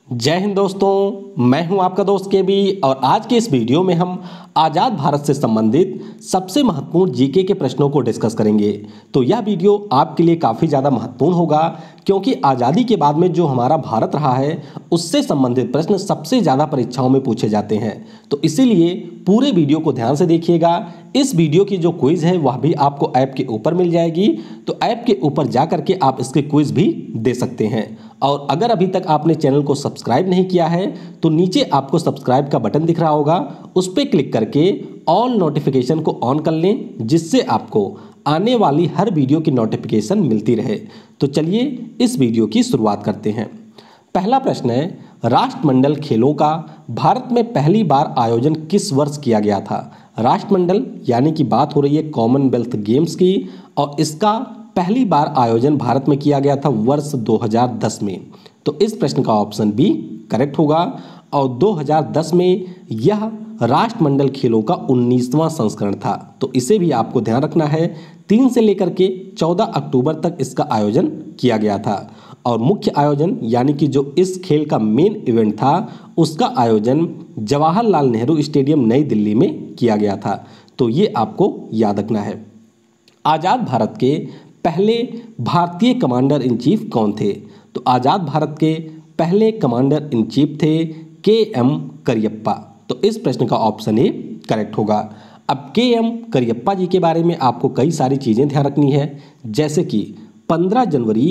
जय हिंद दोस्तों, मैं हूं आपका दोस्त केबी और आज के इस वीडियो में हम आज़ाद भारत से संबंधित सबसे महत्वपूर्ण जीके के प्रश्नों को डिस्कस करेंगे। तो यह वीडियो आपके लिए काफ़ी ज़्यादा महत्वपूर्ण होगा क्योंकि आज़ादी के बाद में जो हमारा भारत रहा है उससे संबंधित प्रश्न सबसे ज़्यादा परीक्षाओं में पूछे जाते हैं। तो इसीलिए पूरे वीडियो को ध्यान से देखिएगा। इस वीडियो की जो क्विज है वह भी आपको ऐप के ऊपर मिल जाएगी, तो ऐप के ऊपर जा करके आप इसके क्विज भी दे सकते हैं। और अगर अभी तक आपने चैनल को सब्सक्राइब नहीं किया है तो नीचे आपको सब्सक्राइब का बटन दिख रहा होगा, उस पर क्लिक करके ऑल नोटिफिकेशन को ऑन कर लें, जिससे आपको आने वाली हर वीडियो की नोटिफिकेशन मिलती रहे। तो चलिए इस वीडियो की शुरुआत करते हैं। पहला प्रश्न है, राष्ट्रमंडल खेलों का भारत में पहली बार आयोजन किस वर्ष किया गया था? राष्ट्रमंडल यानी कि बात हो रही है कॉमनवेल्थ गेम्स की, और इसका पहली बार आयोजन भारत में किया गया था वर्ष 2010 में। तो इस प्रश्न का ऑप्शन बी करेक्ट होगा। और 2010 में यह राष्ट्रमंडल खेलों का 19वां संस्करण था। तो इसे भी आपको ध्यान रखना है। 3 से लेकर के 14 अक्टूबर तक इसका आयोजन किया गया था। और मुख्य आयोजन यानी कि जो इस खेल का मेन इवेंट था उसका आयोजन जवाहरलाल नेहरू स्टेडियम नई दिल्ली में किया गया था। तो ये आपको याद रखना है। आज़ाद भारत के पहले भारतीय कमांडर इन चीफ कौन थे? तो आज़ाद भारत के पहले कमांडर इन चीफ थे के.एम. करियप्पा। तो इस प्रश्न का ऑप्शन ए करेक्ट होगा। अब के.एम. करियप्पा जी के बारे में आपको कई सारी चीज़ें ध्यान रखनी है, जैसे कि 15 जनवरी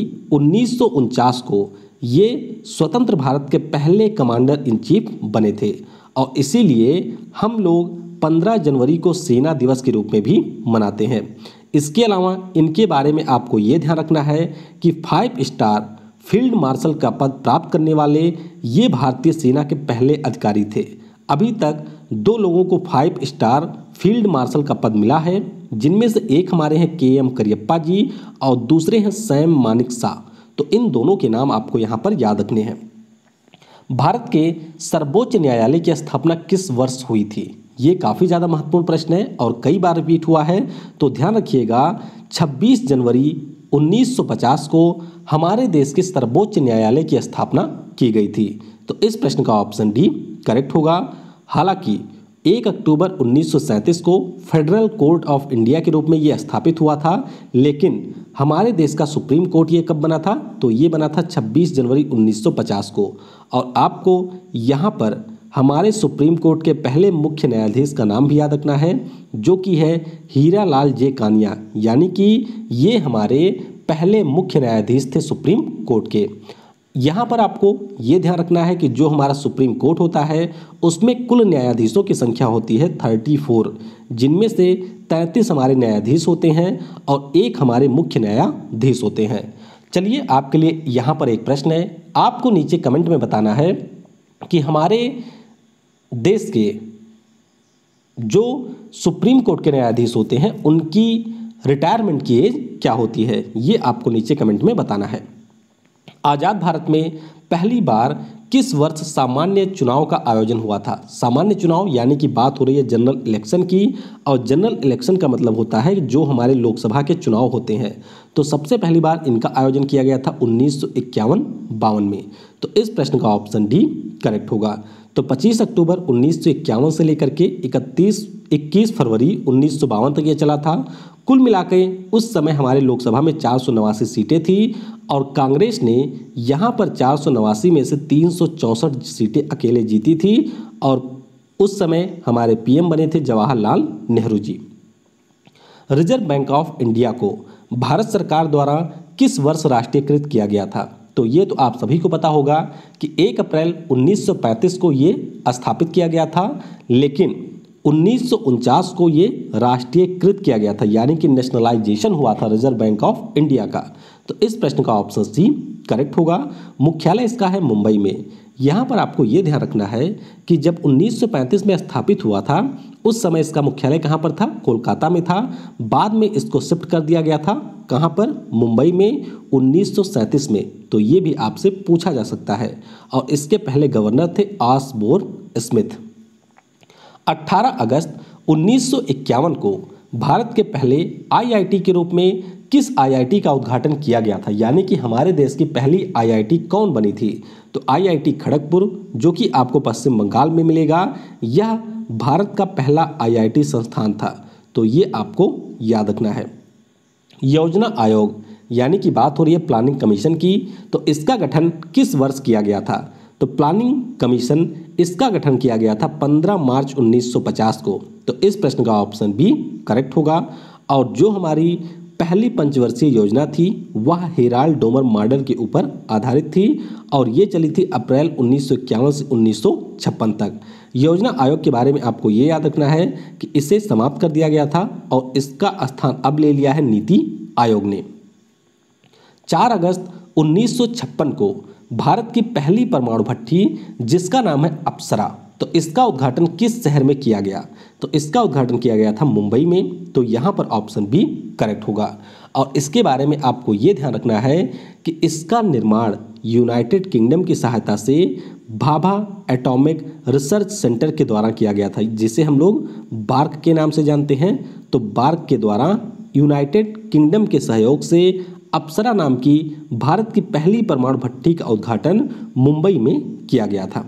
1949 को ये स्वतंत्र भारत के पहले कमांडर इन चीफ बने थे, और इसीलिए हम लोग 15 जनवरी को सेना दिवस के रूप में भी मनाते हैं। इसके अलावा इनके बारे में आपको ये ध्यान रखना है कि 5 स्टार फील्ड मार्शल का पद प्राप्त करने वाले ये भारतीय सेना के पहले अधिकारी थे। अभी तक 2 लोगों को 5 स्टार फील्ड मार्शल का पद मिला है, जिनमें से एक हमारे हैं के.एम. करियप्पा जी और दूसरे हैं सैम मानेकशॉ। तो इन दोनों के नाम आपको यहाँ पर याद रखने हैं। भारत के सर्वोच्च न्यायालय की स्थापना किस वर्ष हुई थी? ये काफ़ी ज़्यादा महत्वपूर्ण प्रश्न है और कई बार रिपीट हुआ है, तो ध्यान रखिएगा। 26 जनवरी 1950 को हमारे देश के सर्वोच्च न्यायालय की स्थापना की गई थी। तो इस प्रश्न का ऑप्शन डी करेक्ट होगा। हालांकि 1 अक्टूबर 1937 को फेडरल कोर्ट ऑफ इंडिया के रूप में ये स्थापित हुआ था, लेकिन हमारे देश का सुप्रीम कोर्ट ये कब बना था? तो ये बना था 26 जनवरी 1950 को। और आपको यहाँ पर हमारे सुप्रीम कोर्ट के पहले मुख्य न्यायाधीश का नाम भी याद रखना है, जो कि है हीरा लाल जे कानिया, यानी कि ये हमारे पहले मुख्य न्यायाधीश थे सुप्रीम कोर्ट के। यहाँ पर आपको ये ध्यान रखना है कि जो हमारा सुप्रीम कोर्ट होता है उसमें कुल न्यायाधीशों की संख्या होती है 34, जिनमें से 33 हमारे न्यायाधीश होते हैं और 1 हमारे मुख्य न्यायाधीश होते हैं। चलिए आपके लिए यहाँ पर एक प्रश्न है, आपको नीचे कमेंट में बताना है कि हमारे देश के जो सुप्रीम कोर्ट के न्यायाधीश होते हैं उनकी रिटायरमेंट की एज क्या होती है, ये आपको नीचे कमेंट में बताना है। आज़ाद भारत में पहली बार किस वर्ष सामान्य चुनाव का आयोजन हुआ था? सामान्य चुनाव यानी कि बात हो रही है जनरल इलेक्शन की, और जनरल इलेक्शन का मतलब होता है जो हमारे लोकसभा के चुनाव होते हैं। तो सबसे पहली बार इनका आयोजन किया गया था 1951-52 में। तो इस प्रश्न का ऑप्शन डी करेक्ट होगा। तो 25 अक्टूबर 1951 से लेकर के 21 फरवरी 1952 तक ये चला था। कुल मिलाकर उस समय हमारे लोकसभा में 489 सीटें थी और कांग्रेस ने यहाँ पर 489 में से 364 सीटें अकेले जीती थी, और उस समय हमारे पीएम बने थे Jawaharlal Nehru ji. Reserve bank of India को भारत सरकार द्वारा किस वर्ष राष्ट्रीयकृत किया गया था? तो ये तो आप सभी को पता होगा कि 1 अप्रैल 1935 को ये स्थापित किया गया था, लेकिन 1949 को ये राष्ट्रीयकृत किया गया था, यानी कि नेशनलाइजेशन हुआ था रिजर्व बैंक ऑफ इंडिया का। तो इस प्रश्न का ऑप्शन सी करेक्ट होगा। मुख्यालय इसका है मुंबई में। यहाँ पर आपको ये ध्यान रखना है कि जब 1935 में स्थापित हुआ था उस समय इसका मुख्यालय कहाँ पर था? कोलकाता में था। बाद में इसको शिफ्ट कर दिया गया था कहाँ पर? मुंबई में 1937 में। तो ये भी आपसे पूछा जा सकता है। और इसके पहले गवर्नर थे ऑसबोर्न स्मिथ। 18 अगस्त 1951 को भारत के पहले आईआईटी के रूप में किस आईआईटी का उद्घाटन किया गया था, यानी कि हमारे देश की पहली आईआईटी कौन बनी थी? तो आईआईटी खड़गपुर, जो कि आपको पश्चिम बंगाल में मिलेगा। यह भारत का पहला आईआईटी संस्थान था, तो ये आपको याद रखना है। योजना आयोग, यानी कि बात हो रही है प्लानिंग कमीशन की, तो इसका गठन किस वर्ष किया गया था? तो प्लानिंग कमीशन इसका गठन किया गया था 15 मार्च 1950 को। तो इस प्रश्न का ऑप्शन बी करेक्ट होगा। और जो हमारी पहली पंचवर्षीय योजना थी वह हेराल्ड डोमर मॉडल के ऊपर आधारित थी और ये चली थी अप्रैल 1951 से 1956 तक। योजना आयोग के बारे में आपको ये याद रखना है कि इसे समाप्त कर दिया गया था और इसका स्थान अब ले लिया है नीति आयोग ने। 4 अगस्त 1956 को भारत की पहली परमाणु भट्टी, जिसका नाम है अप्सरा, तो इसका उद्घाटन किस शहर में किया गया? तो इसका उद्घाटन किया गया था मुंबई में। तो यहाँ पर ऑप्शन बी करेक्ट होगा। और इसके बारे में आपको ये ध्यान रखना है कि इसका निर्माण यूनाइटेड किंगडम की सहायता से भाभा एटॉमिक रिसर्च सेंटर के द्वारा किया गया था, जिसे हम लोग बार्क के नाम से जानते हैं। तो बार्क के द्वारा यूनाइटेड किंगडम के सहयोग से अप्सरा नाम की भारत की पहली परमाणु भट्टी का उद्घाटन मुंबई में किया गया था।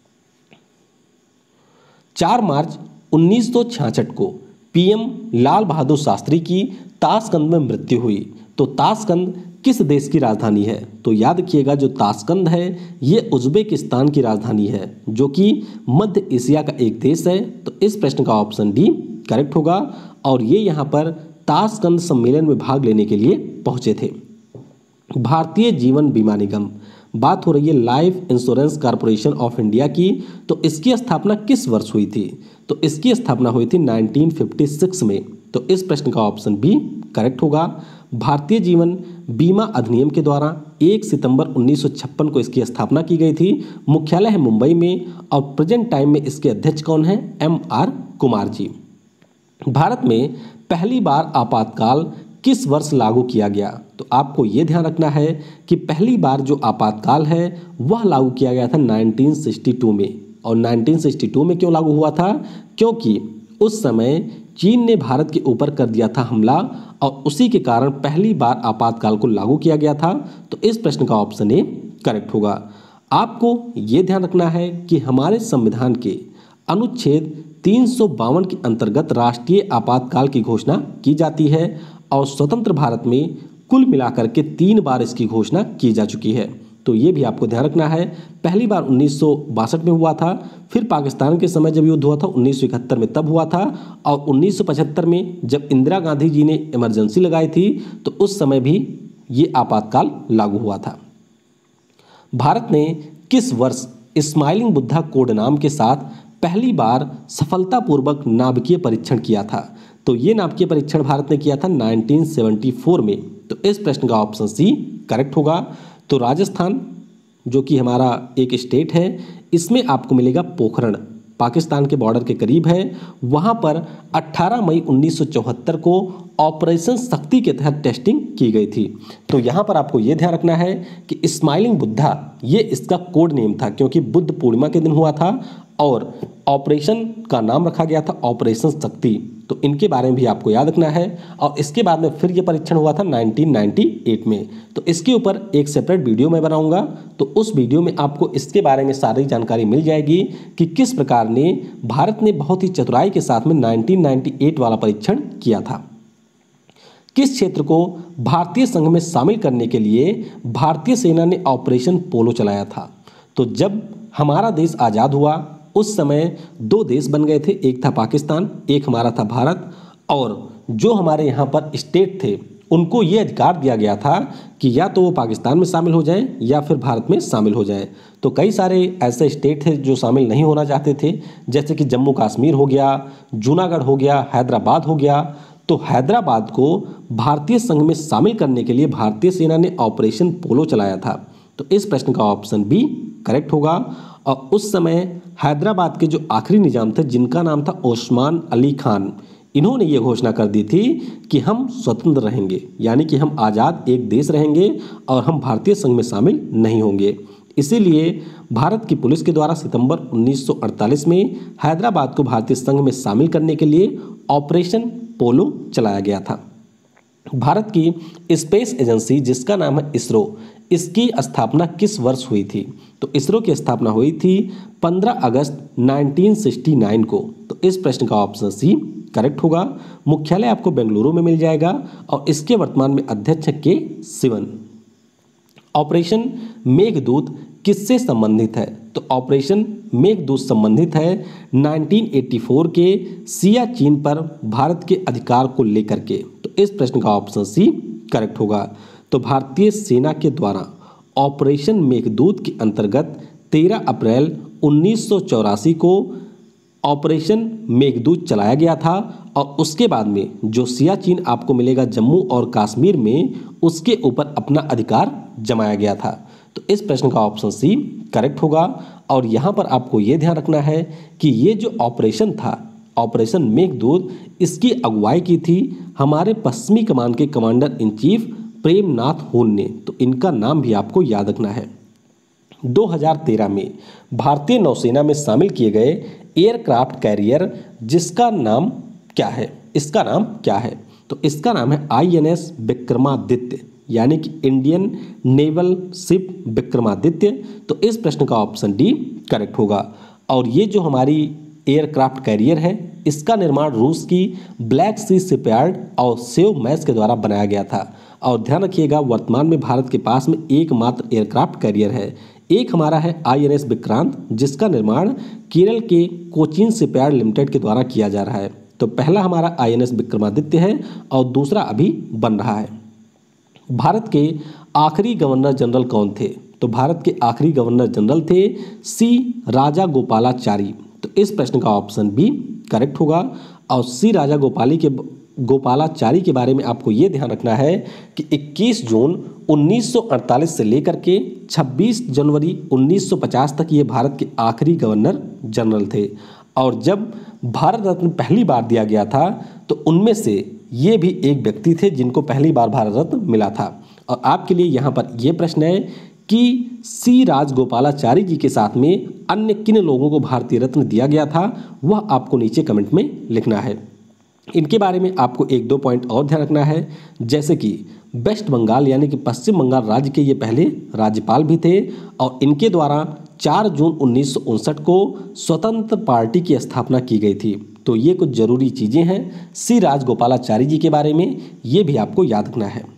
4 मार्च 1966 को पीएम लाल बहादुर शास्त्री की ताशकंद में मृत्यु हुई। तो ताशकंद किस देश की राजधानी है? तो याद रखिएगा, जो ताशकंद है ये उज्बेकिस्तान की राजधानी है, जो कि मध्य एशिया का एक देश है। तो इस प्रश्न का ऑप्शन डी करेक्ट होगा। और ये यहाँ पर ताशकंद सम्मेलन में भाग लेने के लिए पहुंचे थे। भारतीय जीवन बीमा निगम, बात हो रही है life insurance corporation of India की, तो इसकी स्थापना किस वर्ष हुई थी? तो इसकी स्थापना हुई थी 1956 में। तो इस प्रश्न का ऑप्शन बी करेक्ट होगा। भारतीय जीवन बीमा अधिनियम के द्वारा 1 सितंबर 1956 को इसकी स्थापना की गई थी। मुख्यालय है मुंबई में और प्रेजेंट टाइम में इसके अध्यक्ष कौन है? एम.आर. कुमार जी। भारत में पहली बार आपातकाल किस वर्ष लागू किया गया? तो आपको ये ध्यान रखना है कि पहली बार जो आपातकाल है वह लागू किया गया था 1962 में। और 1962 में क्यों लागू हुआ था? क्योंकि उस समय चीन ने भारत के ऊपर कर दिया था हमला और उसी के कारण पहली बार आपातकाल को लागू किया गया था। तो इस प्रश्न का ऑप्शन ए करेक्ट होगा। आपको ये ध्यान रखना है कि हमारे संविधान के अनुच्छेद 352 के अंतर्गत राष्ट्रीय आपातकाल की घोषणा की जाती है और स्वतंत्र भारत में कुल मिलाकर के 3 बार इसकी घोषणा की जा चुकी है। तो ये भी आपको ध्यान रखना है। पहली बार 1962 में हुआ था, फिर पाकिस्तान के समय जब युद्ध हुआ था 1971 में तब हुआ था, और 1975 में जब इंदिरा गांधी जी ने इमरजेंसी लगाई थी तो उस समय भी ये आपातकाल लागू हुआ था। भारत ने किस वर्ष स्माइलिंग बुद्धा कोड नाम के साथ पहली बार सफलतापूर्वक नाभिकीय परीक्षण किया था? तो ये नाभिकीय परीक्षण भारत ने किया था 1974 में। तो इस प्रश्न का ऑप्शन सी करेक्ट होगा। तो राजस्थान, जो कि हमारा एक स्टेट है, इसमें आपको मिलेगा पोखरण, पाकिस्तान के बॉर्डर के करीब है। वहाँ पर 18 मई 1974 को ऑपरेशन शक्ति के तहत टेस्टिंग की गई थी। तो यहाँ पर आपको ये ध्यान रखना है कि स्माइलिंग बुद्धा ये इसका कोड नेम था, क्योंकि बुद्ध पूर्णिमा के दिन हुआ था और ऑपरेशन का नाम रखा गया था ऑपरेशन शक्ति। तो इनके बारे में भी आपको याद रखना है। और इसके बाद में फिर ये परीक्षण हुआ था 1998 में। तो इसके ऊपर एक सेपरेट वीडियो मैं बनाऊंगा, तो उस वीडियो में आपको इसके बारे में सारी जानकारी मिल जाएगी कि किस प्रकार ने भारत ने बहुत ही चतुराई के साथ में 1998 वाला परीक्षण किया था। किस क्षेत्र को भारतीय संघ में शामिल करने के लिए भारतीय सेना ने ऑपरेशन पोलो चलाया था? तो जब हमारा देश आज़ाद हुआ उस समय 2 देश बन गए थे, एक था पाकिस्तान, एक हमारा था भारत। और जो हमारे यहाँ पर स्टेट थे उनको ये अधिकार दिया गया था कि या तो वो पाकिस्तान में शामिल हो जाएं या फिर भारत में शामिल हो जाएं। तो कई सारे ऐसे स्टेट थे जो शामिल नहीं होना चाहते थे, जैसे कि जम्मू कश्मीर हो गया, जूनागढ़ हो गया, हैदराबाद हो गया। तो हैदराबाद को भारतीय संघ में शामिल करने के लिए भारतीय सेना ने ऑपरेशन पोलो चलाया था। तो इस प्रश्न का ऑप्शन बी करेक्ट होगा। और उस समय हैदराबाद के जो आखिरी निजाम थे, जिनका नाम था ओस्मान अली खान, इन्होंने ये घोषणा कर दी थी कि हम स्वतंत्र रहेंगे, यानी कि हम आज़ाद एक देश रहेंगे और हम भारतीय संघ में शामिल नहीं होंगे। इसीलिए भारत की पुलिस के द्वारा सितंबर 1948 में हैदराबाद को भारतीय संघ में शामिल करने के लिए ऑपरेशन पोलो चलाया गया था। भारत की स्पेस एजेंसी जिसका नाम है इसरो, इसकी स्थापना किस वर्ष हुई थी? तो इसरो की स्थापना हुई थी 15 अगस्त 1969 को। तो इस प्रश्न का ऑप्शन सी करेक्ट होगा। मुख्यालय आपको बेंगलुरु में मिल जाएगा और इसके वर्तमान में अध्यक्ष के सिवन। ऑपरेशन मेघदूत किससे संबंधित है? तो ऑपरेशन मेघदूत संबंधित है 1984 के सियाचिन पर भारत के अधिकार को लेकर के। तो इस प्रश्न का ऑप्शन सी करेक्ट होगा। तो भारतीय सेना के द्वारा ऑपरेशन मेघदूत के अंतर्गत 13 अप्रैल 1984 को ऑपरेशन मेघदूत चलाया गया था और उसके बाद में जो सियाचिन आपको मिलेगा जम्मू और कश्मीर में, उसके ऊपर अपना अधिकार जमाया गया था। तो इस प्रश्न का ऑप्शन सी करेक्ट होगा। और यहाँ पर आपको ये ध्यान रखना है कि ये जो ऑपरेशन था, ऑपरेशन मेघदूत, इसकी अगुवाई की थी हमारे पश्चिमी कमान के कमांडर इन चीफ प्रेमनाथ हून ने। तो इनका नाम भी आपको याद रखना है। 2013 में भारतीय नौसेना में शामिल किए गए एयरक्राफ्ट कैरियर जिसका नाम क्या है? इसका नाम क्या है? तो इसका नाम है INS विक्रमादित्य, यानी कि इंडियन नेवल शिप विक्रमादित्य। तो इस प्रश्न का ऑप्शन डी करेक्ट होगा। और ये जो हमारी एयरक्राफ्ट कैरियर है, इसका निर्माण रूस की ब्लैक सी शिपयार्ड और सेव मैस के द्वारा बनाया गया था। और ध्यान रखिएगा, वर्तमान में भारत के पास में एकमात्र एयरक्राफ्ट कैरियर है। एक हमारा है INS विक्रांत, जिसका निर्माण केरल के कोचीन शिपयार्ड लिमिटेड के द्वारा किया जा रहा है। तो पहला हमारा INS विक्रमादित्य है और दूसरा अभी बन रहा है। भारत के आखिरी गवर्नर जनरल कौन थे? तो भारत के आखिरी गवर्नर जनरल थे C राजागोपालाचारी। तो इस प्रश्न का ऑप्शन बी करेक्ट होगा। और C गोपालाचारी के बारे में आपको ये ध्यान रखना है कि 21 जून 1948 से लेकर के 26 जनवरी 1950 तक ये भारत के आखिरी गवर्नर जनरल थे। और जब भारत रत्न पहली बार दिया गया था तो उनमें से ये भी एक व्यक्ति थे जिनको पहली बार भारत रत्न मिला था। और आपके लिए यहाँ पर यह प्रश्न है कि C राजगोपालाचारी जी के साथ में अन्य किन लोगों को भारतीय रत्न दिया गया था, वह आपको नीचे कमेंट में लिखना है। इनके बारे में आपको एक दो पॉइंट और ध्यान रखना है, जैसे कि वेस्ट बंगाल यानी कि पश्चिम बंगाल राज्य के ये पहले राज्यपाल भी थे और इनके द्वारा 4 जून 1959 को स्वतंत्र पार्टी की स्थापना की गई थी। तो ये कुछ जरूरी चीज़ें हैं C राजगोपालाचारी जी के बारे में, ये भी आपको याद रखना है।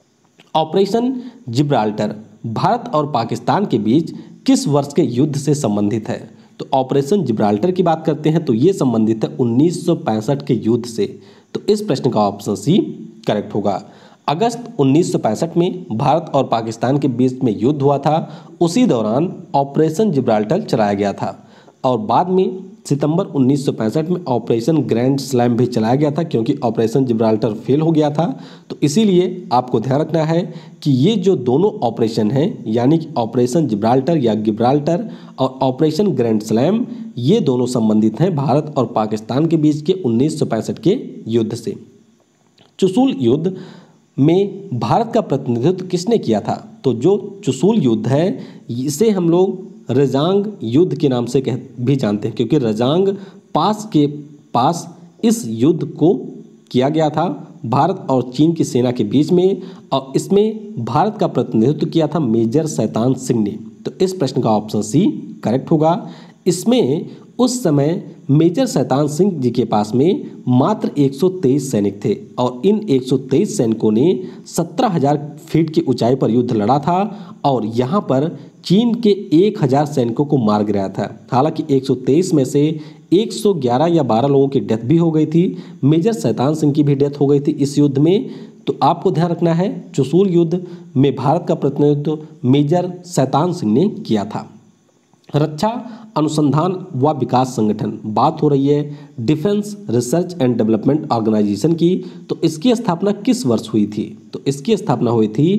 ऑपरेशन जिब्राल्टर भारत और पाकिस्तान के बीच किस वर्ष के युद्ध से संबंधित है? तो ऑपरेशन जिब्राल्टर की बात करते हैं तो ये संबंधित है 1965 के युद्ध से। तो इस प्रश्न का ऑप्शन सी करेक्ट होगा। अगस्त 1965 में भारत और पाकिस्तान के बीच में युद्ध हुआ था, उसी दौरान ऑपरेशन जिब्राल्टर चलाया गया था। और बाद में सितंबर 1965 में ऑपरेशन ग्रैंड स्लैम भी चलाया गया था, क्योंकि ऑपरेशन जिब्राल्टर फेल हो गया था। तो इसीलिए आपको ध्यान रखना है कि ये जो दोनों ऑपरेशन हैं, यानी कि ऑपरेशन जिब्राल्टर या गिब्राल्टर और ऑपरेशन ग्रैंड स्लैम, ये दोनों संबंधित हैं भारत और पाकिस्तान के बीच के 1965 के युद्ध से। चुशूल युद्ध में भारत का प्रतिनिधित्व किसने किया था? तो जो चुशूल युद्ध है इसे हम लोग रजांग युद्ध के नाम से भी जानते हैं, क्योंकि रजांग पास के पास इस युद्ध को किया गया था भारत और चीन की सेना के बीच में। और इसमें भारत का प्रतिनिधित्व किया था मेजर शैतान सिंह ने। तो इस प्रश्न का ऑप्शन सी करेक्ट होगा। इसमें उस समय मेजर शैतान सिंह जी के पास में मात्र 123 सैनिक थे और इन 123 सैनिकों ने 17,000 फीट की ऊंचाई पर युद्ध लड़ा था और यहाँ पर चीन के 1,000 सैनिकों को मार गिराया था। हालांकि 123 में से 111 या 12 लोगों की डेथ भी हो गई थी, मेजर शैतान सिंह की भी डेथ हो गई थी इस युद्ध में। तो आपको ध्यान रखना है, चुशूल युद्ध में भारत का प्रतिनिधित्व मेजर शैतान सिंह ने किया था। रक्षा अनुसंधान व विकास संगठन, बात हो रही है defence research and development organisation की। तो इसकी स्थापना किस वर्ष हुई थी? तो इसकी स्थापना हुई थी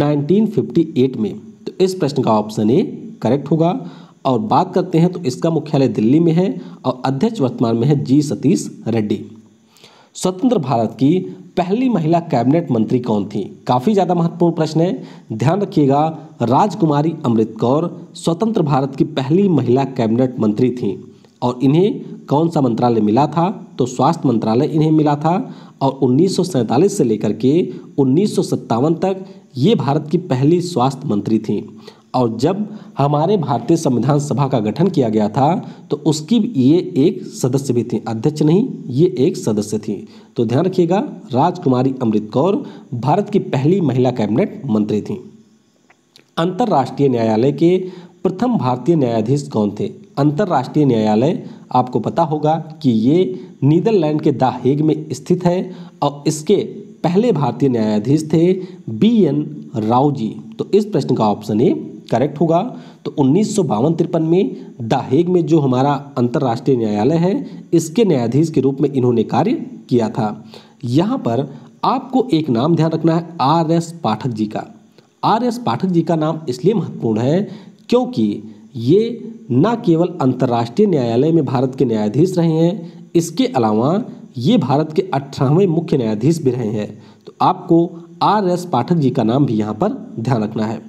1958 में। तो इस प्रश्न का ऑप्शन ए करेक्ट होगा। और बात करते हैं तो इसका मुख्यालय दिल्ली में है और अध्यक्ष वर्तमान में है जी सतीश रेड्डी। स्वतंत्र भारत की पहली महिला कैबिनेट मंत्री कौन थी? काफ़ी ज़्यादा महत्वपूर्ण प्रश्न है, ध्यान रखिएगा। राजकुमारी अमृत कौर स्वतंत्र भारत की पहली महिला कैबिनेट मंत्री थी और इन्हें कौन सा मंत्रालय मिला था? तो स्वास्थ्य मंत्रालय इन्हें मिला था। और 1947 से लेकर के 1957 तक ये भारत की पहली स्वास्थ्य मंत्री थी। और जब हमारे भारतीय संविधान सभा का गठन किया गया था तो उसकी ये एक सदस्य भी थी, अध्यक्ष नहीं, ये एक सदस्य थी। तो ध्यान रखिएगा, राजकुमारी अमृत कौर भारत की पहली महिला कैबिनेट मंत्री थी। अंतर्राष्ट्रीय न्यायालय के प्रथम भारतीय न्यायाधीश कौन थे? अंतर्राष्ट्रीय न्यायालय आपको पता होगा कि ये नीदरलैंड के द हेग में स्थित है और इसके पहले भारतीय न्यायाधीश थे BN राव जी। तो इस प्रश्न का ऑप्शन ए करेक्ट होगा। तो 1952-53 में द हेग में जो हमारा अंतर्राष्ट्रीय न्यायालय है इसके न्यायाधीश के रूप में इन्होंने कार्य किया था। यहाँ पर आपको एक नाम ध्यान रखना है, RS पाठक जी का। RS पाठक जी का नाम इसलिए महत्वपूर्ण है क्योंकि ये न केवल अंतर्राष्ट्रीय न्यायालय में भारत के न्यायाधीश रहे हैं, इसके अलावा ये भारत के 18वें मुख्य न्यायाधीश भी रहे हैं। तो आपको RS पाठक जी का नाम भी यहाँ पर ध्यान रखना है।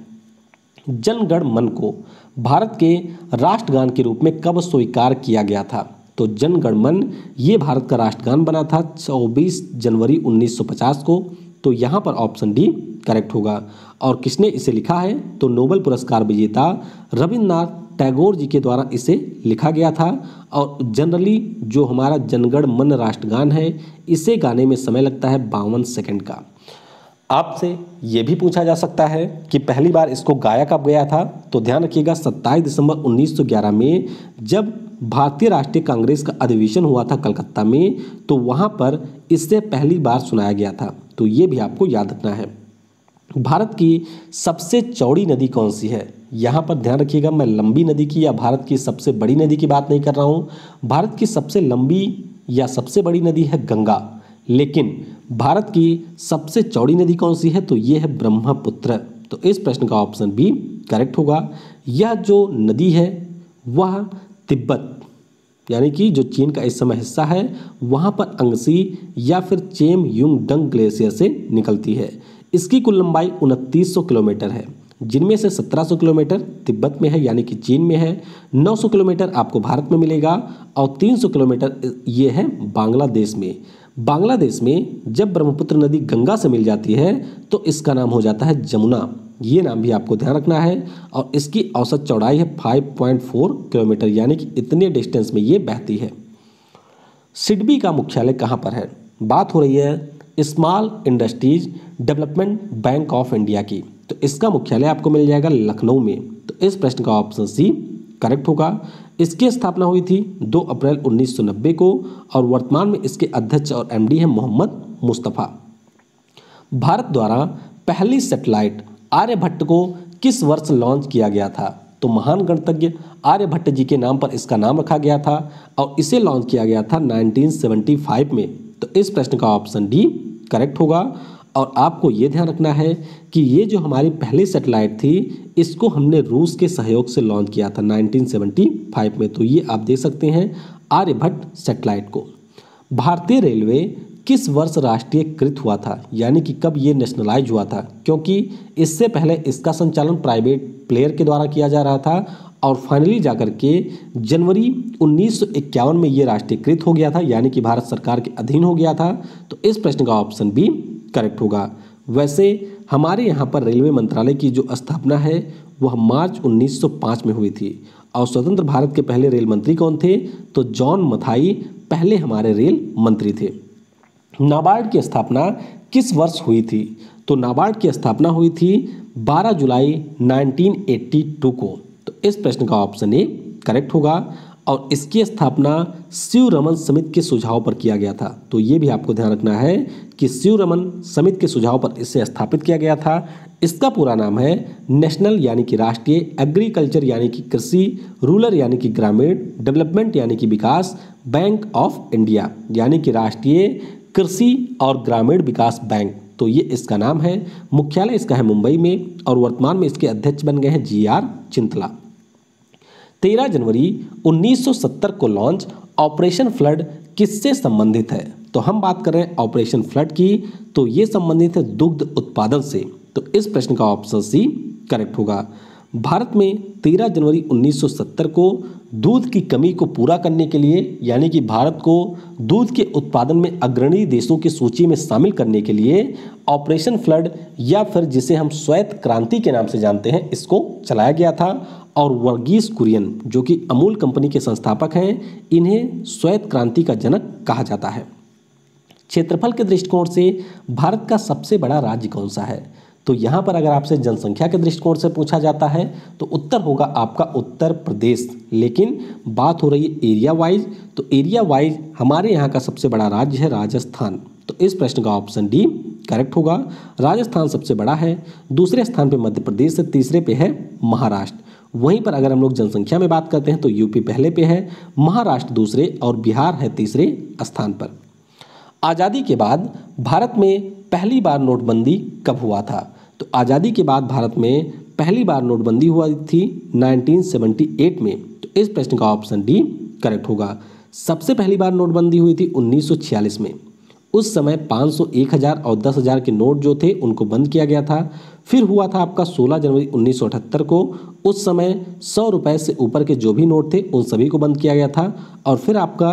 जन गण मन को भारत के राष्ट्रगान के रूप में कब स्वीकार किया गया था? तो जन गण मन ये भारत का राष्ट्रगान बना था 24 जनवरी 1950 को। तो यहाँ पर ऑप्शन डी करेक्ट होगा। और किसने इसे लिखा है? तो नोबेल पुरस्कार विजेता रविन्द्रनाथ टैगोर जी के द्वारा इसे लिखा गया था। और जनरली जो हमारा जनगण मन राष्ट्रगान है इसे गाने में समय लगता है 52 सेकंड का। आपसे ये भी पूछा जा सकता है कि पहली बार इसको गाया कब गया था? तो ध्यान रखिएगा 27 दिसंबर 1911 में जब भारतीय राष्ट्रीय कांग्रेस का अधिवेशन हुआ था कलकत्ता में, तो वहाँ पर इससे पहली बार सुनाया गया था। तो ये भी आपको याद रखना है। भारत की सबसे चौड़ी नदी कौन सी है? यहाँ पर ध्यान रखिएगा, मैं लंबी नदी की या भारत की सबसे बड़ी नदी की बात नहीं कर रहा हूँ। भारत की सबसे लंबी या सबसे बड़ी नदी है गंगा, लेकिन भारत की सबसे चौड़ी नदी कौन सी है? तो ये है ब्रह्मपुत्र। तो इस प्रश्न का ऑप्शन बी करेक्ट होगा। यह जो नदी है वह तिब्बत यानी कि जो चीन का इस समय हिस्सा है वहाँ पर अंगसी या फिर चेम युंग डंग ग्लेशियर से निकलती है। इसकी कुल लंबाई 2900 किलोमीटर है, जिनमें से 1700 किलोमीटर तिब्बत में है यानी कि चीन में है, 900 किलोमीटर आपको भारत में मिलेगा और 300 किलोमीटर ये है बांग्लादेश में। बांग्लादेश में जब ब्रह्मपुत्र नदी गंगा से मिल जाती है तो इसका नाम हो जाता है जमुना। ये नाम भी आपको ध्यान रखना है। और इसकी औसत चौड़ाई है 5.4 किलोमीटर यानी कि इतने डिस्टेंस में ये बहती है। सिडबी का मुख्यालय कहाँ पर है? बात हो रही है small industries development bank of India की। तो इसका मुख्यालय आपको मिल जाएगा लखनऊ में। तो इस प्रश्न का ऑप्शन सी करेक्ट होगा। इसकी स्थापना हुई थी 2 अप्रैल 1990 को और वर्तमान में इसके अध्यक्ष और MD हैं मोहम्मद मुस्तफ़ा। भारत द्वारा पहली सैटेलाइट आर्यभट्ट को किस वर्ष लॉन्च किया गया था? तो महान गणितज्ञ आर्यभट्ट जी के नाम पर इसका नाम रखा गया था और इसे लॉन्च किया गया था 1975 में। तो इस प्रश्न का ऑप्शन डी करेक्ट होगा। और आपको ये ध्यान रखना है कि ये जो हमारी पहली सैटेलाइट थी इसको हमने रूस के सहयोग से लॉन्च किया था 1975 में। तो ये आप देख सकते हैं आर्यभट्ट सैटेलाइट को। भारतीय रेलवे किस वर्ष राष्ट्रीयकृत हुआ था, यानी कि कब ये नेशनलाइज हुआ था? क्योंकि इससे पहले इसका संचालन प्राइवेट प्लेयर के द्वारा किया जा रहा था और फाइनली जाकर के जनवरी 1951 में ये राष्ट्रीयकृत हो गया था यानी कि भारत सरकार के अधीन हो गया था। तो इस प्रश्न का ऑप्शन बी करेक्ट होगा। वैसे हमारे यहाँ पर रेलवे मंत्रालय की जो स्थापना है वह मार्च 1905 में हुई थी। और स्वतंत्र भारत के पहले रेल मंत्री कौन थे? तो जॉन मथाई पहले हमारे रेल मंत्री थे। नाबार्ड की स्थापना किस वर्ष हुई थी? तो नाबार्ड की स्थापना हुई थी 12 जुलाई 1982 को। तो इस प्रश्न का ऑप्शन ए करेक्ट होगा। और इसकी स्थापना शिवरमन समिति के सुझाव पर किया गया था। तो ये भी आपको ध्यान रखना है कि शिवरमन समिति के सुझाव पर इसे स्थापित किया गया था। इसका पूरा नाम है नेशनल यानी कि राष्ट्रीय, एग्रीकल्चर यानी कि कृषि, रूरल यानी कि ग्रामीण, डेवलपमेंट यानी कि विकास, बैंक ऑफ इंडिया यानी कि राष्ट्रीय कृषि और ग्रामीण विकास बैंक। तो ये इसका नाम है। मुख्यालय इसका है मुंबई में और वर्तमान में इसके अध्यक्ष बन गए हैं GR चिंतला। 13 जनवरी 1970 को लॉन्च ऑपरेशन फ्लड किससे संबंधित है? तो हम बात कर रहे हैं ऑपरेशन फ्लड की, तो ये संबंधित है दुग्ध उत्पादन से। तो इस प्रश्न का ऑप्शन सी करेक्ट होगा। भारत में 13 जनवरी 1970 को दूध की कमी को पूरा करने के लिए, यानी कि भारत को दूध के उत्पादन में अग्रणी देशों की सूची में शामिल करने के लिए ऑपरेशन फ्लड, या फिर जिसे हम श्वेत क्रांति के नाम से जानते हैं, इसको चलाया गया था। और वर्गीस कुरियन, जो कि अमूल कंपनी के संस्थापक हैं, इन्हें श्वेत क्रांति का जनक कहा जाता है। क्षेत्रफल के दृष्टिकोण से भारत का सबसे बड़ा राज्य कौन सा है? तो यहाँ पर अगर आपसे जनसंख्या के दृष्टिकोण से पूछा जाता है तो उत्तर होगा आपका उत्तर प्रदेश। लेकिन बात हो रही है एरिया वाइज, तो एरिया वाइज हमारे यहाँ का सबसे बड़ा राज्य है राजस्थान। तो इस प्रश्न का ऑप्शन डी करेक्ट होगा। राजस्थान सबसे बड़ा है। दूसरे स्थान पे मध्य प्रदेश है, तीसरे पे है महाराष्ट्र। वहीं पर अगर हम लोग जनसंख्या में बात करते हैं तो यूपी पहले पे है, महाराष्ट्र दूसरे और बिहार है तीसरे स्थान पर। आज़ादी के बाद भारत में पहली बार नोटबंदी कब हुआ था? तो आज़ादी के बाद भारत में पहली बार नोटबंदी हुआ थी 1978 में। तो इस प्रश्न का ऑप्शन डी करेक्ट होगा। सबसे पहली बार नोटबंदी हुई थी 1946 में। उस समय 500, 1000 और 10,000 के नोट जो थे उनको बंद किया गया था। फिर हुआ था आपका 16 जनवरी 1978 को। उस समय 100 रुपये से ऊपर के जो भी नोट थे उन सभी को बंद किया गया था। और फिर आपका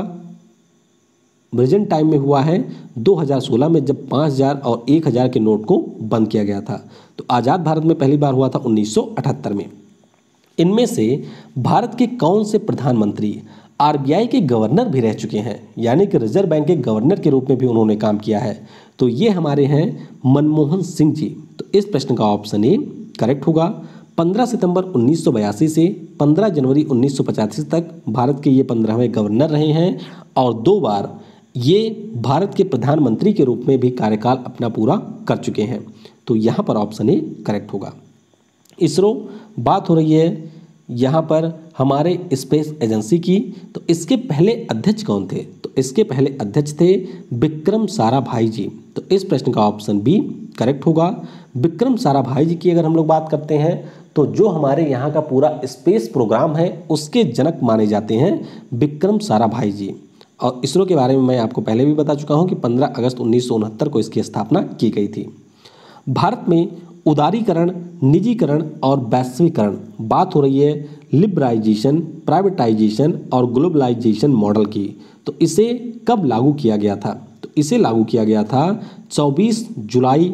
प्रेजेंट टाइम में हुआ है 2016 में, जब 5000 और 1000 के नोट को बंद किया गया था। तो आज़ाद भारत में पहली बार हुआ था 1978 में। इनमें से भारत के कौन से प्रधानमंत्री आरबीआई के गवर्नर भी रह चुके हैं, यानी कि रिजर्व बैंक के गवर्नर के रूप में भी उन्होंने काम किया है? तो ये हमारे हैं मनमोहन सिंह जी। तो इस प्रश्न का ऑप्शन ए करेक्ट होगा। 15 सितंबर 1982 से 15 जनवरी 1985 तक भारत के ये 15वें गवर्नर रहे हैं और 2 बार ये भारत के प्रधानमंत्री के रूप में भी कार्यकाल अपना पूरा कर चुके हैं। तो यहाँ पर ऑप्शन ए करेक्ट होगा। इसरो, बात हो रही है यहाँ पर हमारे स्पेस एजेंसी की। तो इसके पहले अध्यक्ष कौन थे? तो इसके पहले अध्यक्ष थे विक्रम साराभाई जी। तो इस प्रश्न का ऑप्शन बी करेक्ट होगा। विक्रम साराभाई जी की अगर हम लोग बात करते हैं तो जो हमारे यहाँ का पूरा स्पेस प्रोग्राम है उसके जनक माने जाते हैं विक्रम साराभाई जी। और इसरो के बारे में मैं आपको पहले भी बता चुका हूँ कि 15 अगस्त 1969 को इसकी स्थापना की गई थी। भारत में उदारीकरण, निजीकरण और वैश्वीकरण, बात हो रही है लिबराइजेशन, प्राइवेटाइजेशन और ग्लोबलाइजेशन मॉडल की। तो इसे कब लागू किया गया था? तो इसे लागू किया गया था 24 जुलाई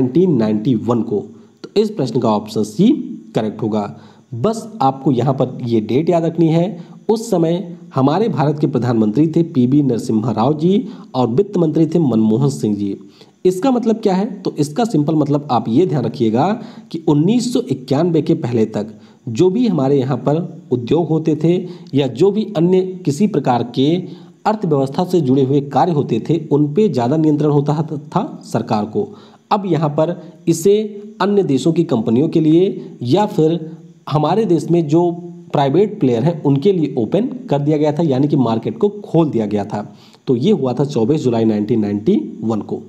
1991 को। तो इस प्रश्न का ऑप्शन सी करेक्ट होगा। बस आपको यहाँ पर ये डेट याद रखनी है। उस समय हमारे भारत के प्रधानमंत्री थे पीवी नरसिम्हा राव जी और वित्त मंत्री थे मनमोहन सिंह जी। इसका मतलब क्या है? तो इसका सिंपल मतलब आप ये ध्यान रखिएगा कि 1991 के पहले तक जो भी हमारे यहाँ पर उद्योग होते थे या जो भी अन्य किसी प्रकार के अर्थव्यवस्था से जुड़े हुए कार्य होते थे उन पे ज़्यादा नियंत्रण होता था सरकार को। अब यहाँ पर इसे अन्य देशों की कंपनियों के लिए या फिर हमारे देश में जो प्राइवेट प्लेयर हैं उनके लिए ओपन कर दिया गया था, यानी कि मार्केट को खोल दिया गया था। तो ये हुआ था 24 जुलाई 1991 को।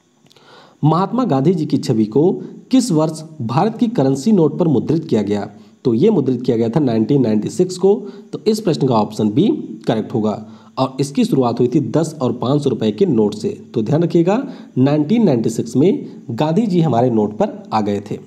महात्मा गांधी जी की छवि को किस वर्ष भारत की करेंसी नोट पर मुद्रित किया गया? तो ये मुद्रित किया गया था 1996 को। तो इस प्रश्न का ऑप्शन बी करेक्ट होगा। और इसकी शुरुआत हुई थी 10 और 500 रुपए के नोट से। तो ध्यान रखिएगा 1996 में गांधी जी हमारे नोट पर आ गए थे।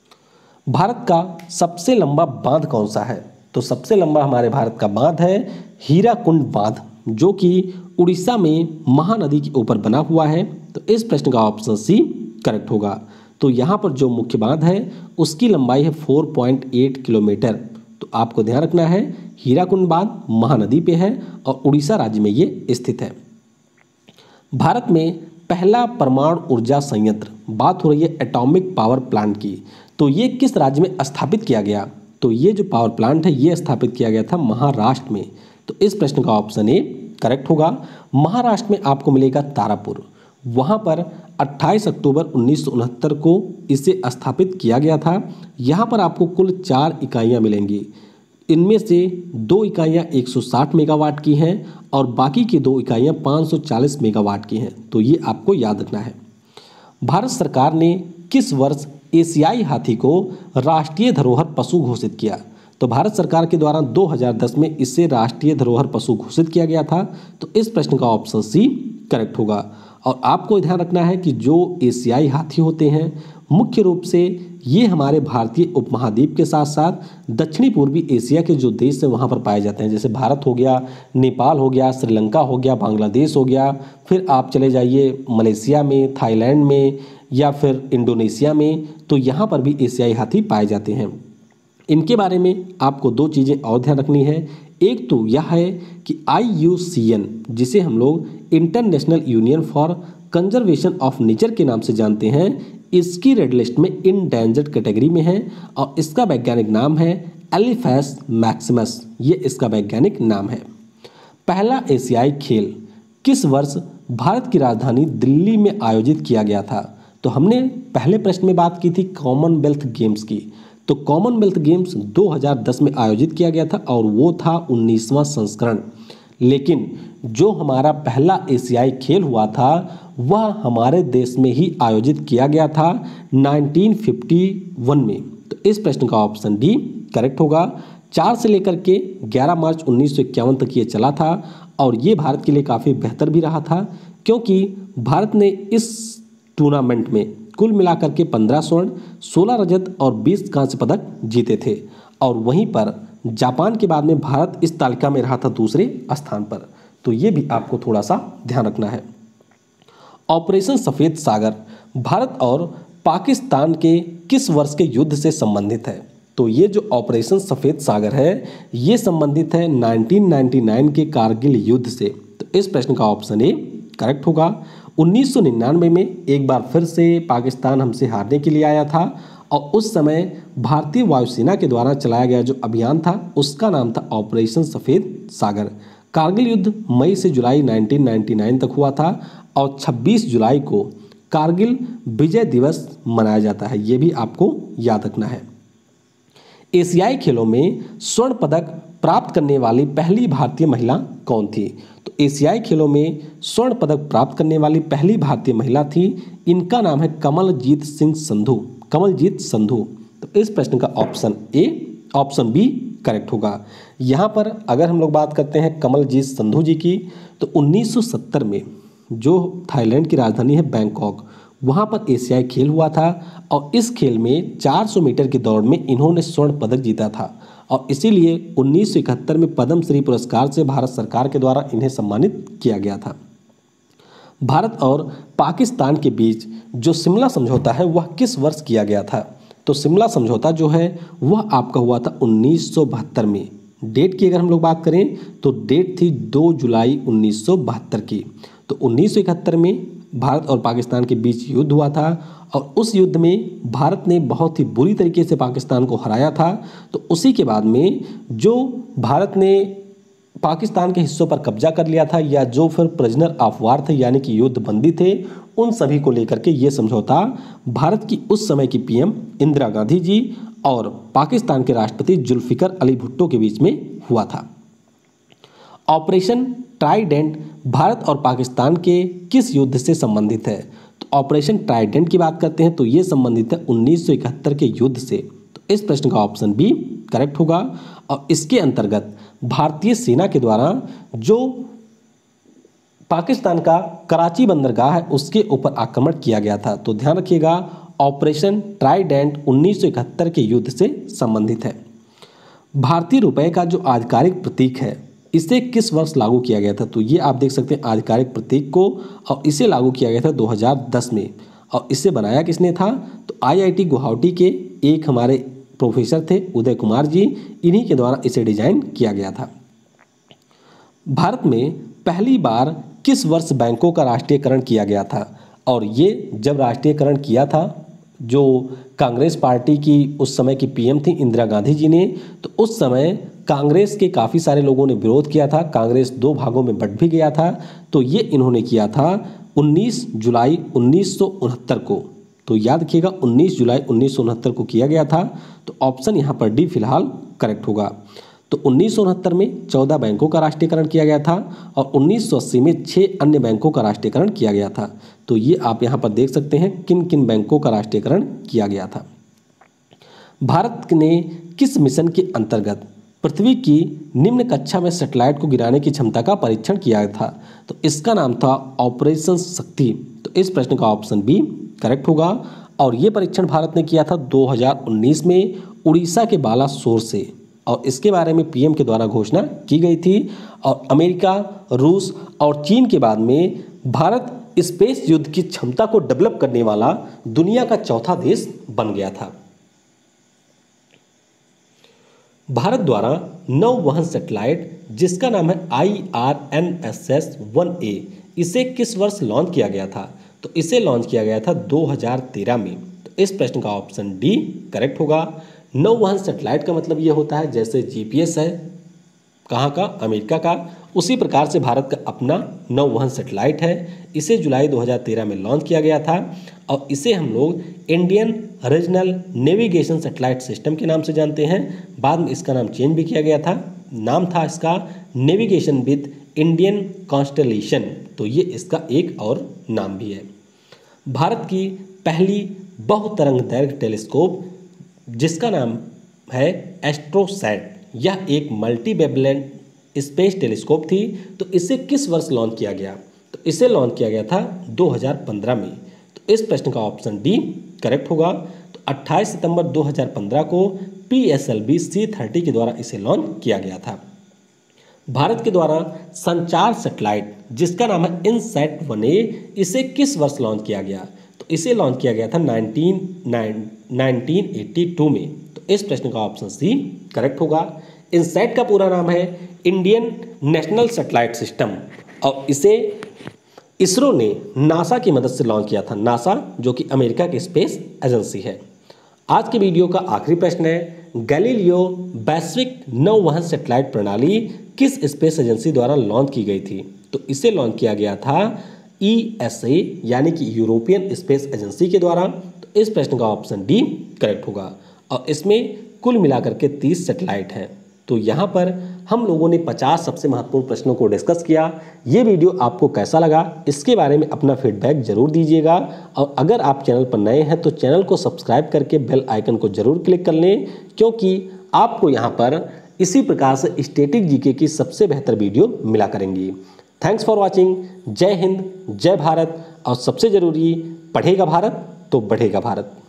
भारत का सबसे लंबा बांध कौन सा है? तो सबसे लंबा हमारे भारत का बांध है हीराकुंड बांध, जो कि उड़ीसा में महानदी के ऊपर बना हुआ है। तो इस प्रश्न का ऑप्शन सी करेक्ट होगा। तो यहाँ पर जो मुख्य बांध है उसकी लंबाई है 4.8 किलोमीटर। तो आपको ध्यान रखना है हीराकुंड बांध महानदी पे है और उड़ीसा राज्य में ये स्थित है। भारत में पहला परमाणु ऊर्जा संयंत्र, बात हो रही है एटॉमिक पावर प्लांट की, तो ये किस राज्य में स्थापित किया गया? तो ये जो पावर प्लांट है ये स्थापित किया गया था महाराष्ट्र में। तो इस प्रश्न का ऑप्शन ए करेक्ट होगा। महाराष्ट्र में आपको मिलेगा तारापुर। वहाँ पर 28 अक्टूबर 1969 को इसे स्थापित किया गया था। यहाँ पर आपको कुल 4 इकाइयाँ मिलेंगी। इनमें से 2 इकाइयाँ 160 मेगावाट की हैं और बाकी की 2 इकाइयाँ 540 मेगावाट की हैं। तो ये आपको याद रखना है। भारत सरकार ने किस वर्ष एशियाई हाथी को राष्ट्रीय धरोहर पशु घोषित किया? तो भारत सरकार के द्वारा 2010 में इसे राष्ट्रीय धरोहर पशु घोषित किया गया था। तो इस प्रश्न का ऑप्शन सी करेक्ट होगा। और आपको ध्यान रखना है कि जो एशियाई हाथी होते हैं मुख्य रूप से ये हमारे भारतीय उपमहाद्वीप के साथ साथ दक्षिणी पूर्वी एशिया के जो देश हैं वहाँ पर पाए जाते हैं। जैसे भारत हो गया, नेपाल हो गया, श्रीलंका हो गया, बांग्लादेश हो गया, फिर आप चले जाइए मलेशिया में, थाईलैंड में या फिर इंडोनेशिया में, तो यहाँ पर भी एशियाई हाथी पाए जाते हैं। इनके बारे में आपको दो चीज़ें और ध्यान रखनी है। एक तो यह है कि IUCN, जिसे हम लोग international union for conservation of nature के नाम से जानते हैं, इसकी रेड लिस्ट में इंडेंजर्ड कैटेगरी में है और इसका वैज्ञानिक नाम है एलिफेस मैक्सिमस। ये इसका वैज्ञानिक नाम है। पहला एशियाई खेल किस वर्ष भारत की राजधानी दिल्ली में आयोजित किया गया था? तो हमने पहले प्रश्न में बात की थी कॉमनवेल्थ गेम्स की। तो कॉमनवेल्थ गेम्स 2010 में आयोजित किया गया था और वो था 19वां संस्करण। लेकिन जो हमारा पहला एशियाई खेल हुआ था वह हमारे देश में ही आयोजित किया गया था 1951 में। तो इस प्रश्न का ऑप्शन डी करेक्ट होगा। 4 से लेकर के 11 मार्च 1951 तक ये चला था और ये भारत के लिए काफ़ी बेहतर भी रहा था, क्योंकि भारत ने इस टूर्नामेंट में कुल मिलाकर के 15 स्वर्ण, 16 रजत और 20 कांस्य पदक जीते थे। और वहीं पर जापान के बाद में भारत इस तालिका में रहा था दूसरे स्थान पर। तो ये भी आपको थोड़ा सा ध्यान रखना है। ऑपरेशन सफ़ेद सागर भारत और पाकिस्तान के किस वर्ष के युद्ध से संबंधित है? तो ये जो ऑपरेशन सफ़ेद सागर है ये संबंधित है 1999 के कारगिल युद्ध से। तो इस प्रश्न का ऑप्शन ए करेक्ट होगा। 1999 में एक बार फिर से पाकिस्तान हमसे हारने के लिए आया था और उस समय भारतीय वायुसेना के द्वारा चलाया गया जो अभियान था उसका नाम था ऑपरेशन सफ़ेद सागर। कारगिल युद्ध मई से जुलाई 1999 तक हुआ था और 26 जुलाई को कारगिल विजय दिवस मनाया जाता है। ये भी आपको याद रखना है। एशियाई खेलों में स्वर्ण पदक प्राप्त करने वाली पहली भारतीय महिला कौन थी? तो एशियाई खेलों में स्वर्ण पदक प्राप्त करने वाली पहली भारतीय महिला थी, इनका नाम है कमलजीत सिंह संधू। कमलजीत संधू। तो इस प्रश्न का ऑप्शन बी करेक्ट होगा। यहाँ पर अगर हम लोग बात करते हैं कमलजीत संधू जी की, तो 1970 में जो थाईलैंड की राजधानी है बैंकॉक, वहाँ पर एशियाई खेल हुआ था और इस खेल में 400 मीटर की दौड़ में इन्होंने स्वर्ण पदक जीता था और इसीलिए 1971 में पद्मश्री पुरस्कार से भारत सरकार के द्वारा इन्हें सम्मानित किया गया था। भारत और पाकिस्तान के बीच जो शिमला समझौता है वह किस वर्ष किया गया था? तो शिमला समझौता जो है वह आपका हुआ था 1972 में। डेट की अगर हम लोग बात करें तो डेट थी 2 जुलाई 1972 की। तो 1971 में भारत और पाकिस्तान के बीच युद्ध हुआ था और उस युद्ध में भारत ने बहुत ही बुरी तरीके से पाकिस्तान को हराया था। तो उसी के बाद में जो भारत ने पाकिस्तान के हिस्सों पर कब्जा कर लिया था या जो फिर प्रिजनर ऑफ वार थे यानी कि युद्ध बंदी थे, उन सभी को लेकर के ये समझौता भारत की उस समय की पीएम इंदिरा गांधी जी और पाकिस्तान के राष्ट्रपति जुल्फिकर अली भुट्टो के बीच में हुआ था। ऑपरेशन ट्राइडेंट भारत और पाकिस्तान के किस युद्ध से संबंधित है? तो ऑपरेशन ट्राइडेंट की बात करते हैं तो ये संबंधित है 1971 के युद्ध से। तो इस प्रश्न का ऑप्शन बी करेक्ट होगा और इसके अंतर्गत भारतीय सेना के द्वारा जो पाकिस्तान का कराची बंदरगाह है उसके ऊपर आक्रमण किया गया था। तो ध्यान रखिएगा ऑपरेशन ट्राइडेंट 1971 के युद्ध से संबंधित है। भारतीय रुपए का जो आधिकारिक प्रतीक है इसे किस वर्ष लागू किया गया था? तो ये आप देख सकते हैं आधिकारिक प्रतीक को, और इसे लागू किया गया था 2010 में। और इसे बनाया किसने था? तो IIT गुवाहाटी के एक हमारे प्रोफेसर थे उदय कुमार जी, इन्हीं के द्वारा इसे डिजाइन किया गया था। भारत में पहली बार किस वर्ष बैंकों का राष्ट्रीयकरण किया गया था? और ये जब राष्ट्रीयकरण किया था जो कांग्रेस पार्टी की उस समय की पीएम थी इंदिरा गांधी जी ने, तो उस समय कांग्रेस के काफ़ी सारे लोगों ने विरोध किया था। कांग्रेस 2 भागों में बंट भी गया था। तो ये इन्होंने किया था 19 जुलाई 1969 को। तो याद रखिएगा 19 जुलाई 1969 को किया गया था। तो ऑप्शन यहाँ पर डी फिलहाल करेक्ट होगा। तो 1969 में 14 बैंकों का राष्ट्रीयकरण किया गया था और 1980 में 6 अन्य बैंकों का राष्ट्रीयकरण किया गया था। तो ये आप यहाँ पर देख सकते हैं किन किन बैंकों का राष्ट्रीयकरण किया गया था। भारत ने किस मिशन के अंतर्गत पृथ्वी की निम्न कक्षा में सैटेलाइट को गिराने की क्षमता का परीक्षण किया था? तो इसका नाम था ऑपरेशन शक्ति। तो इस प्रश्न का ऑप्शन बी करेक्ट होगा और ये परीक्षण भारत ने किया था 2019 में उड़ीसा के बालासोर से, और इसके बारे में पीएम के द्वारा घोषणा की गई थी। और अमेरिका, रूस और चीन के बाद में भारत स्पेस युद्ध की क्षमता को डेवलप करने वाला दुनिया का चौथा देश बन गया था। भारत द्वारा नौवहन सैटेलाइट जिसका नाम है IRNSS-1A, इसे किस वर्ष लॉन्च किया गया था? तो इसे लॉन्च किया गया था 2013 में। तो इस प्रश्न का ऑप्शन डी करेक्ट होगा। नौवहन सैटेलाइट का मतलब ये होता है जैसे जीपीएस है कहाँ का, अमेरिका का, उसी प्रकार से भारत का अपना नौवहन सैटेलाइट है। इसे जुलाई 2013 में लॉन्च किया गया था और इसे हम लोग Indian regional navigation satellite system के नाम से जानते हैं। बाद में इसका नाम चेंज भी किया गया था, नाम था इसका नेविगेशन विद इंडियन कॉन्स्टेलेशन, तो ये इसका एक और नाम भी है। भारत की पहली बहुतरंग दैर्घ्य टेलीस्कोप जिसका नाम है एस्ट्रोसैट, यह एक मल्टी वेवलेंथ स्पेस टेलीस्कोप थी। तो इसे किस वर्ष लॉन्च किया गया? तो इसे लॉन्च किया गया था 2015 में। तो इस प्रश्न का ऑप्शन डी करेक्ट होगा। तो 28 सितंबर 2015 को PSLV C30 के द्वारा इसे लॉन्च किया गया था। भारत के द्वारा संचार सैटेलाइट जिसका नाम है INSAT-1A, इसे किस वर्ष लॉन्च किया गया? तो इसे लॉन्च किया गया था 1982 में। तो इस प्रश्न का ऑप्शन सी करेक्ट होगा। INSAT का पूरा नाम है इंडियन नेशनल सैटेलाइट सिस्टम और इसे इसरो ने नासा की मदद से लॉन्च किया था। नासा जो कि अमेरिका की स्पेस एजेंसी है। आज के वीडियो का आखिरी प्रश्न है, गैलीलियो वैश्विक नौवहन सैटेलाइट प्रणाली किस स्पेस एजेंसी द्वारा लॉन्च की गई थी? तो इसे लॉन्च किया गया था ESA यानी कि यूरोपियन स्पेस एजेंसी के द्वारा। तो इस प्रश्न का ऑप्शन डी करेक्ट होगा और इसमें कुल मिलाकर के 30 सैटेलाइट हैं। तो यहाँ पर हम लोगों ने 50 सबसे महत्वपूर्ण प्रश्नों को डिस्कस किया। ये वीडियो आपको कैसा लगा इसके बारे में अपना फीडबैक जरूर दीजिएगा और अगर आप चैनल पर नए हैं तो चैनल को सब्सक्राइब करके बेल आइकन को जरूर क्लिक कर लें, क्योंकि आपको यहाँ पर इसी प्रकार से स्टैटिक जीके की सबसे बेहतर वीडियो मिला करेंगी। Thanks for watching. जय हिंद, जय भारत और सबसे जरूरी, पढ़ेगा भारत तो बढ़ेगा भारत।